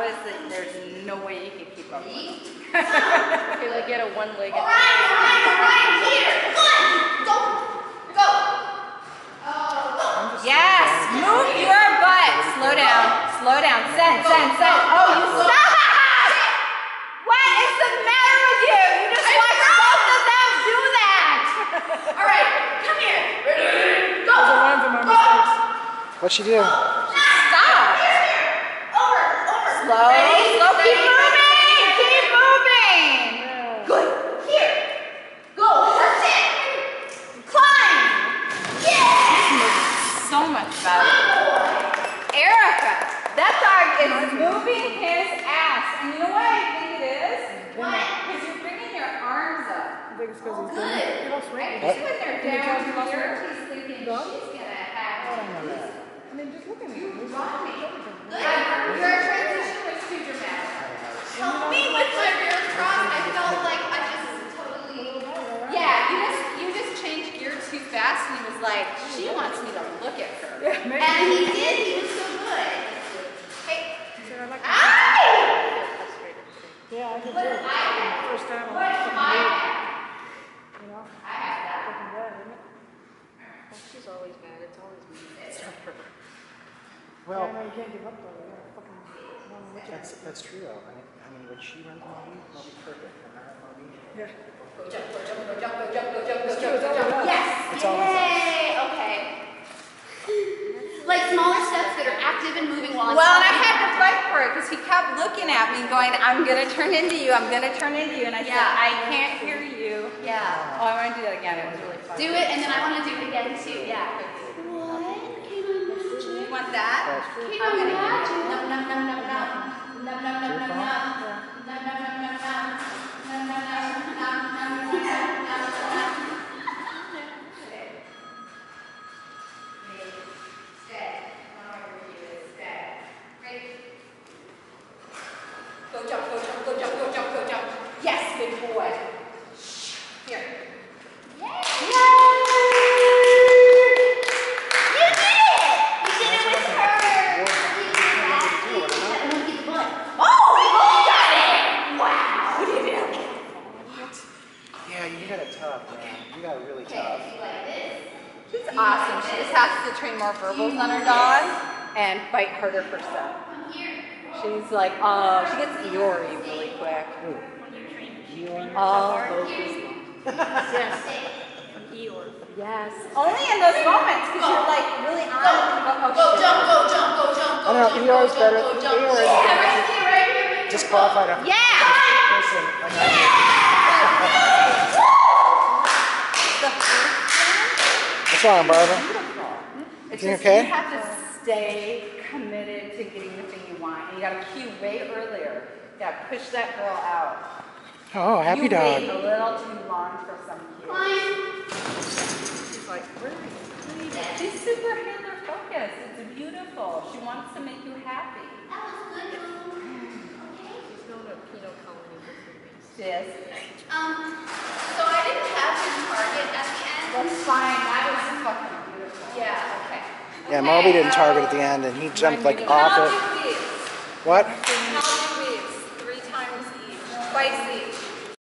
is that there's no way you can keep up with them. Okay, they get a one-legged. Orion, here! Go! Go! Yes! Move your butt! Slow down. Slow down. Send. Oh, you stop! What is the matter with you? You just watched both of them do that! Alright, come here. Ready? Go! What'd she do? Stop! Over! Slow. Slow. Keep moving! Keep moving! Good. Here. Go. That's it. Climb. Yeah. So much better. Erica, that dog is moving his ass. And you know what I think it is? What? Because you're bringing your arms up. I think it's because he's Good. He's when they're down here, he's thinking she's going to have I mean, just look at me. Your transition was too dramatic. Help me with my rear cross. I felt like I just totally... Yeah, you just changed gear too fast and he was like, she wants me to look at her. And he did. He was so good. Hey. Ow! Yeah, I did too. First time I was fucking weird. You know? I have that. Fucking bad, isn't it? Well, she's always bad. It's always me. It's her. Well, I know you can't give up though. You gotta fucking that's true though. I mean, when she runs Moby's perfect. And I run Moby. Yeah. Go jump, go jump, go jump, go jump, go jump, go It's jump, true, go it's jump. all Yes. It's always Yay. Okay. Like smaller steps that are active and moving while I'm Well, and I talking. had to fight for it because he kept looking at me going, I'm going to turn into you, I'm going to turn into you. And I said, I can't hear you. Yeah. Oh, I want to do that again. It was really fun. Do it, and then I want to do it again too. Yeah. What? Can I imagine? You want that? Can I imagine? Num num num num num. Num num num num num. Num num num num num. Num num num num num num. Go jump, go jump, go jump, go jump, go jump. Yes, big boy. Here. Yay! You did it! You did it with her! I'm gonna get the butt. Oh, we both got it! Wow! We did it. Yeah, you got it tough, man. You got it really tough. Okay, like this. She's awesome. She just has to train more verbals on her dog and fight harder for stuff. I'm here. She's like, oh, she gets Eeyore really quick. Oh, Yes. Eeyore. yes. Only in those moments because you're like really on. Go, Oh, shit. jump, go jump, go jump, go I know, jump, Eeyore's go better. jump, go jump. Eeyore's Yeah, better. right here, right here, right here. Disqualified her. Yeah. Listen, I know. The first What's wrong, Barbara? one, beautiful. It's You just okay? you have to stay committed to getting the thing you want. And you got to cue way earlier. You got to push that girl out. Oh, happy you dog. wait a little too long for some cue. She's like, where are you? She's super hyper focused. It's beautiful. She wants to make you happy. That was good. She's known a peanut colony for 3 weeks. She is. So I didn't have his target at the end. That's fine. That was fucking beautiful. Yeah. Okay. Yeah, Moby didn't target at the end, and he jumped like off it. I'll do these. What? And I'll do